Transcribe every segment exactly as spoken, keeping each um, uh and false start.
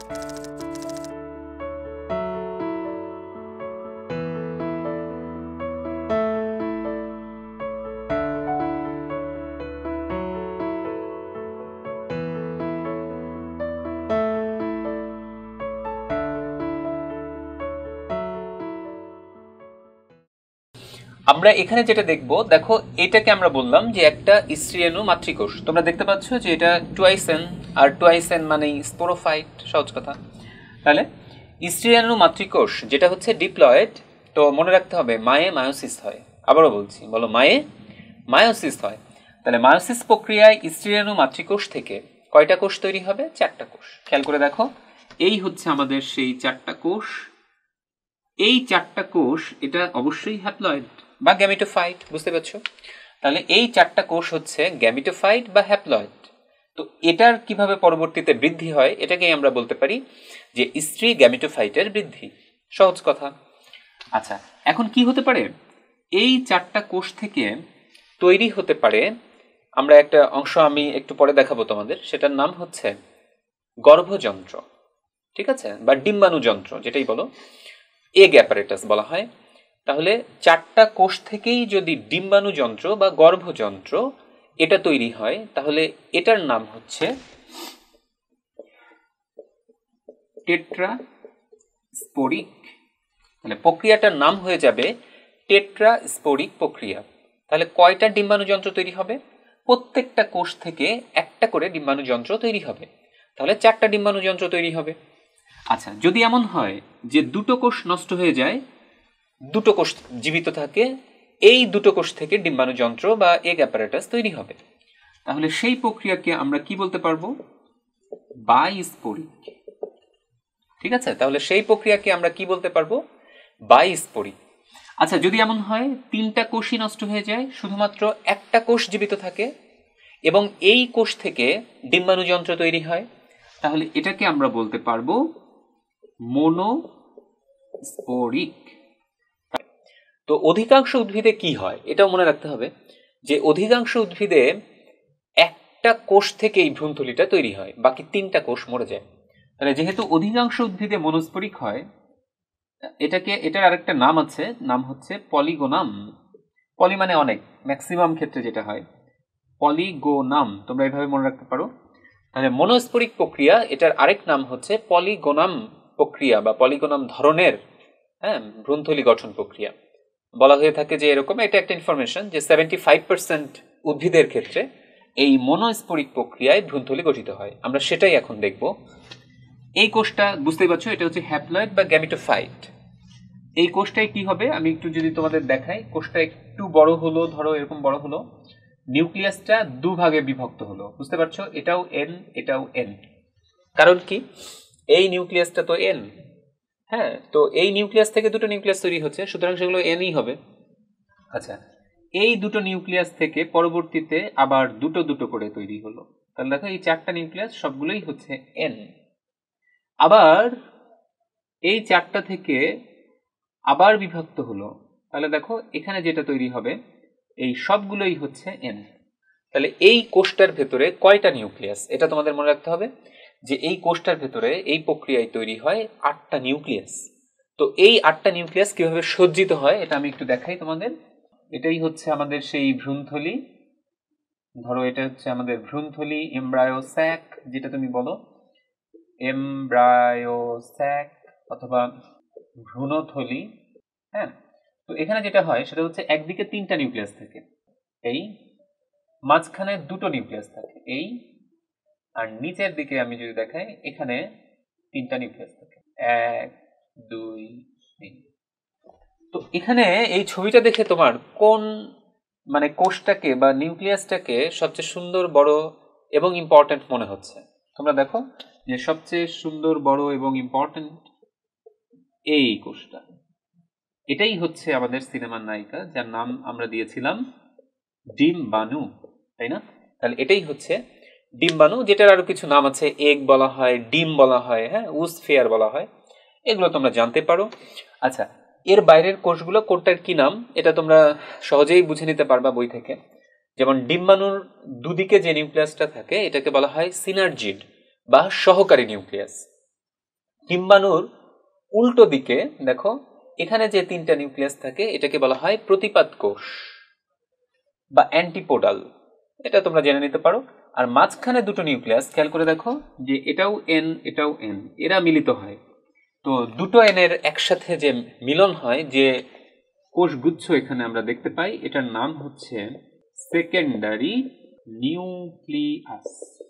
আমরা এখানে যেটা দেখব, দেখো এটাকে আমরা বললাম যে একটা স্ত্রীরেণু মাতৃকোষ। তোমরা দেখতে পাচ্ছ যে এটা টুয়াইসেন, আর টুয়াইসেন মানেই স্পোরোফাইট, সহজ কথা। তাহলে স্ত্রীরেণু মাতৃকোষ যেটা হচ্ছে ডিপ্লয়েড, তো মনে রাখতে হবে মায়ে মায়োসিস হয়। আবারও বলছি, বলো মায়ে মায়োসিস হয়। তাহলে মায়োসিস প্রক্রিয়ায় স্ত্রীরেণু মাতৃকোষ থেকে কয়টা কোষ তৈরি হবে? চারটা কোষ। খেয়াল করে দেখো, এই হচ্ছে আমাদের সেই চারটা কোষ। এই চারটা কোষ এটা অবশ্যই হ্যাপ্লয়েড বা গ্যামিটোফাইট, বুঝতে পারছো? তাহলে এই চারটা কোষ হচ্ছে গ্যামিটোফাইট বা হ্যাপ্লয়েড। তো এটার কিভাবে পরবর্তীতে বৃদ্ধি হয় এটাকেই আমরা বলতে পারি যে স্ত্রী গ্যামিটোফাইটের বৃদ্ধি, সহজ কথা। আচ্ছা, এখন কি হতে পারে? এই চারটা কোষ থেকে তৈরি হতে পারে, আমরা একটা অংশ আমি একটু পরে দেখাবো তোমাদের, সেটার নাম হচ্ছে গর্ভযন্ত্র, ঠিক আছে, বা ডিম্বাণু যন্ত্র, যেটাই বলো, এগ অ্যাপারেটাস বলা হয়। তাহলে চারটা কোষ থেকেই যদি ডিম্বাণু যন্ত্র বা গর্ভযন্ত্র এটা তৈরি হয়, তাহলে এটার নাম হচ্ছে টেট্রাস্পোরিক। তাহলে প্রক্রিয়াটার নাম হয়ে যাবে টেট্রাস্পোরিক প্রক্রিয়া। তাহলে কয়টা ডিম্বাণু যন্ত্র তৈরি হবে? প্রত্যেকটা কোষ থেকে একটা করে ডিম্বাণু যন্ত্র তৈরি হবে। তাহলে চারটা ডিম্বাণু যন্ত্র তৈরি হবে। আচ্ছা, যদি এমন হয় যে দুটো কোষ নষ্ট হয়ে যায়, দুটো কোষ জীবিত থাকে, এই দুটো কোষ থেকে ডিম্বাণু যন্ত্র বা এগ অ্যাপারেটাস তৈরি হবে, তাহলে সেই প্রক্রিয়াকে আমরা কি বলতে পারবো? বাইস্পোরিক। ঠিক আছে, তাহলে সেই প্রক্রিয়াকে আমরা কি বলতে পারবো? বাইস্পোরিক। আচ্ছা, যদি এমন হয় তিনটা কোষই নষ্ট হয়ে যায়, শুধুমাত্র একটা কোষ জীবিত থাকে এবং এই কোষ থেকে ডিম্বাণু যন্ত্র তৈরি হয়, তাহলে এটাকে আমরা বলতে পারবো মোনোস্পোরিক। তো অধিকাংশ উদ্ভিদে কি হয় এটাও মনে রাখতে হবে যে অধিকাংশ উদ্ভিদে একটা কোষ থেকেই ভ্রূণথলিটা তৈরি হয়, বাকি তিনটা কোষ মরে যায়। তাহলে যেহেতু অধিকাংশ উদ্ভিদে মনোস্পোরিক হয়, এটাকে এটার আরেকটা নাম আছে, নাম হচ্ছে পলিগোনাম। পলি মানে অনেক, ম্যাক্সিমাম ক্ষেত্রে যেটা হয় পলিগোনাম, তোমরা এইভাবে মনে রাখতে পারো। তাহলে মনোস্পোরিক প্রক্রিয়া এটার আরেক নাম হচ্ছে পলিগোনাম প্রক্রিয়া বা পলিগোনাম ধরনের হ্যাঁ ভ্রূণথলি গঠন প্রক্রিয়া বলা হয়ে থাকে। যে এরকম এটা একটা ইনফরমেশন যে সেভেন্টি ফাইভ পার্সেন্ট উদ্ভিদের ক্ষেত্রে এই মনোস্পোরিক প্রক্রিয়ায় ভ্রূণথলি গঠিত হয়। আমরা সেটাই এখন দেখব। এই কোষটা বুঝতেই পারছো, এটা হচ্ছে হ্যাপ্লয়েড বা গ্যামিটোফাইট। এই কোষটায় কি হবে আমি একটু যদি তোমাদের দেখাই, কোষটা একটু বড় হলো, ধরো এরকম বড় হলো, নিউক্লিয়াসটা দুভাগে বিভক্ত হলো, বুঝতে পারছো? এটাও এন, এটাও এন। কারণ কি? এই নিউক্লিয়াসটা তো এন, হ্যাঁ, তো এই নিউক্লিয়াস থেকে দুটো নিউক্লিয়াস তৈরি হচ্ছে, সুতরাং সেগুলো এনই হবে। আচ্ছা, এই দুটো নিউক্লিয়াস থেকে পরবর্তীতে আবার দুটো দুটো করে তৈরি হলো, তাহলে দেখো এই চারটা নিউক্লিয়াস সবগুলোই হচ্ছে এন। আবার এই চারটা থেকে আবার বিভক্ত হলো, তাহলে দেখো এখানে যেটা তৈরি হবে এই সবগুলোই হচ্ছে এন। তাহলে এই কোষটার ভেতরে কয়টা নিউক্লিয়াস এটা তোমাদের মনে রাখতে হবে যে এই কোষটার ভেতরে এই প্রক্রিয়ায় তৈরি হয় আটটা নিউক্লিয়াস। তো এই আটটা নিউক্লিয়াস কিভাবে সজ্জিত হয় এটা আমি একটু দেখাই তোমাদের। এটাই হচ্ছে আমাদের সেই ভ্রূণথলি। ধরো এটা হচ্ছে আমাদের ভ্রূণথলি, এমব্রায়ো স্যাক যেটা তুমি বলো, এমব্রায়ো স্যাক অথবা ভ্রূণথলি। হ্যাঁ, তো এখানে যেটা হয় সেটা হচ্ছে একদিকে তিনটা নিউক্লিয়াস থাকে, এই মাঝখানে দুটো নিউক্লিয়াস থাকে এই, আর নিচের দিকে আমি যদি দেখাই এখানে তিনটা নিউক্লিয়াস থাকে, এক দুই তিন। তো এখানে এই ছবিটা দেখে তোমার কোন মানে কোষটাকে বা নিউক্লিয়াসটাকে সবচেয়ে সুন্দর, বড় এবং ইম্পর্টেন্ট মনে হচ্ছে? তোমরা দেখো যে সবচেয়ে সুন্দর, বড় এবং ইম্পর্টেন্ট এই কোষটা, এটাই হচ্ছে আমাদের সিনেমার নায়িকা, যার নাম আমরা দিয়েছিলাম ডিম্বাণু, তাই না? তাহলে এটাই হচ্ছে ডিম্বাণু, যেটার আরো কিছু নাম আছে, এগ বলা হয়, ডিম বলা হয়, হ্যাঁ, উসফেয়ার বলা হয়, এগুলো তোমরা জানতে পারো। আচ্ছা, এর বাইরের কোষগুলো কোনটার কি নাম এটা তোমরা সহজেই বুঝে নিতে পারবা বই থেকে। যেমন ডিম্বাণুর দুদিকে যে নিউক্লিয়াসটা থাকে এটাকে বলা হয় সিনার্জিড বা সহকারী নিউক্লিয়াস। ডিম্বাণুর উল্টো দিকে দেখো এখানে যে তিনটা নিউক্লিয়াস থাকে এটাকে বলা হয় প্রতিপাদ কোষ বা অ্যান্টিপোডাল, এটা তোমরা জেনে নিতে পারো। আর মাঝখানে দুটো নিউক্লিয়াস খেয়াল করে দেখো যে এটাও এন এটাও এন, এরা মিলিত হয়। তো দুটো এনের একসাথে যে মিলন হয়, যে কোষগুচ্ছ এখানে আমরা দেখতে পাই, এটার নাম হচ্ছে সেকেন্ডারি নিউক্লিয়াস।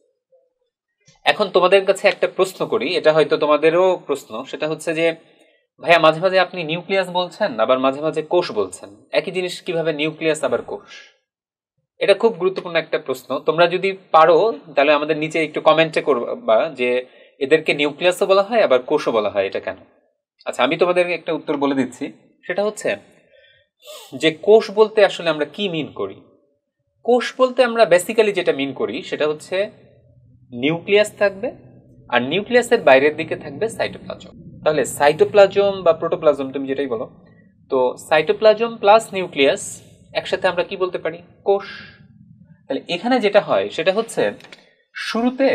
এখন তোমাদের কাছে একটা প্রশ্ন করি, এটা হয়তো তোমাদেরও প্রশ্ন, সেটা হচ্ছে যে ভাইয়া মাঝে মাঝে আপনি নিউক্লিয়াস বলছেন আবার মাঝে মাঝে কোষ বলছেন, একই জিনিস কিভাবে নিউক্লিয়াস আবার কোষ? এটা খুব গুরুত্বপূর্ণ একটা প্রশ্ন। তোমরা যদি পারো তাহলে আমাদের নিচে একটু কমেন্টে করবা যে এদেরকে নিউক্লিয়াসও বলা হয় আবার কোষও বলা হয়, এটা কেন? আচ্ছা, আমি তোমাদেরকে একটা উত্তর বলে দিচ্ছি। সেটা হচ্ছে যে কোষ বলতে আসলে আমরা কি মিন করি। কোষ বলতে আমরা বেসিক্যালি যেটা মিন করি সেটা হচ্ছে নিউক্লিয়াস থাকবে আর নিউক্লিয়াসের বাইরের দিকে থাকবে সাইটোপ্লাজম। তাহলে সাইটোপ্লাজম বা প্রোটোপ্লাজম তুমি যেটাই বলো, তো সাইটোপ্লাজম প্লাস নিউক্লিয়াস একসাথে আমরা কি বলতে পারি? কোষ। তাহলে এখানে যেটা হয় সেটা হচ্ছে শুরুতে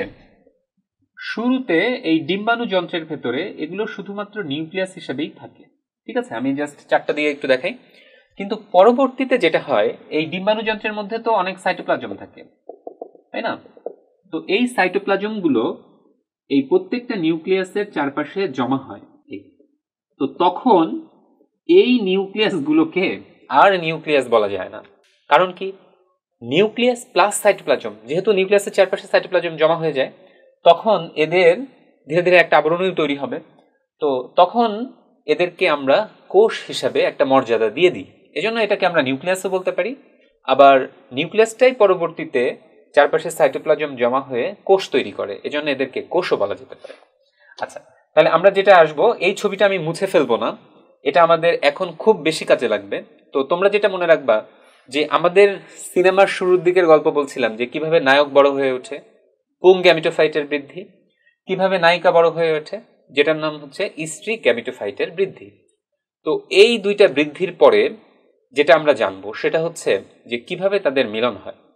শুরুতে এই ডিম্বাণু যন্ত্রের ভেতরে এগুলো শুধুমাত্র নিউক্লিয়াস হিসেবেই থাকে, ঠিক আছে? আমি জাস্ট চারটা দিয়ে একটু দেখাই। কিন্তু পরবর্তীতে যেটা হয়, এই ডিম্বাণু যন্ত্রের মধ্যে তো অনেক সাইটোপ্লাজম থাকে, তাই না? তো এই সাইটোপ্লাজম গুলো এই প্রত্যেকটা নিউক্লিয়াসের চারপাশে জমা হয়। তো তখন এই নিউক্লিয়াস গুলোকে আর নিউক্লিয়াস বলা যায় না। কারণ কি? নিউক্লিয়াস প্লাস সাইটোপ্লাজম, যেহেতু নিউক্লিয়াসের চারপাশে সাইটোপ্লাজম জমা হয়ে যায়, তখন এদের ধীরে ধীরে একটা আবরণী তৈরি হবে। তো তখন এদেরকে আমরা কোষ হিসাবে একটা মর্যাদা দিয়ে দিই, এজন্য এটাকে আমরা নিউক্লিয়াসও বলতে পারি। আবার নিউক্লিয়াসটাই পরবর্তীতে চারপাশে সাইটোপ্লাজম জমা হয়ে কোষ তৈরি করে, এজন্য এদেরকে কোষও বলা যেতে পারে। আচ্ছা, তাহলে আমরা যেটা আসবো, এই ছবিটা আমি মুছে ফেলবো না, এটা আমাদের এখন খুব বেশি কাজে লাগবে। তো তোমরা যেটা মনে রাখবা যে আমাদের সিনেমার শুরুর দিকের গল্প বলছিলাম যে কিভাবে নায়ক বড় হয়ে ওঠে, পুং গ্যামিটোফাইটের বৃদ্ধি, কিভাবে নায়িকা বড় হয়ে ওঠে, যেটার নাম হচ্ছে স্ত্রী গ্যামিটোফাইটের বৃদ্ধি। তো এই দুইটা বৃদ্ধির পরে যেটা আমরা জানবো সেটা হচ্ছে যে কিভাবে তাদের মিলন হয়।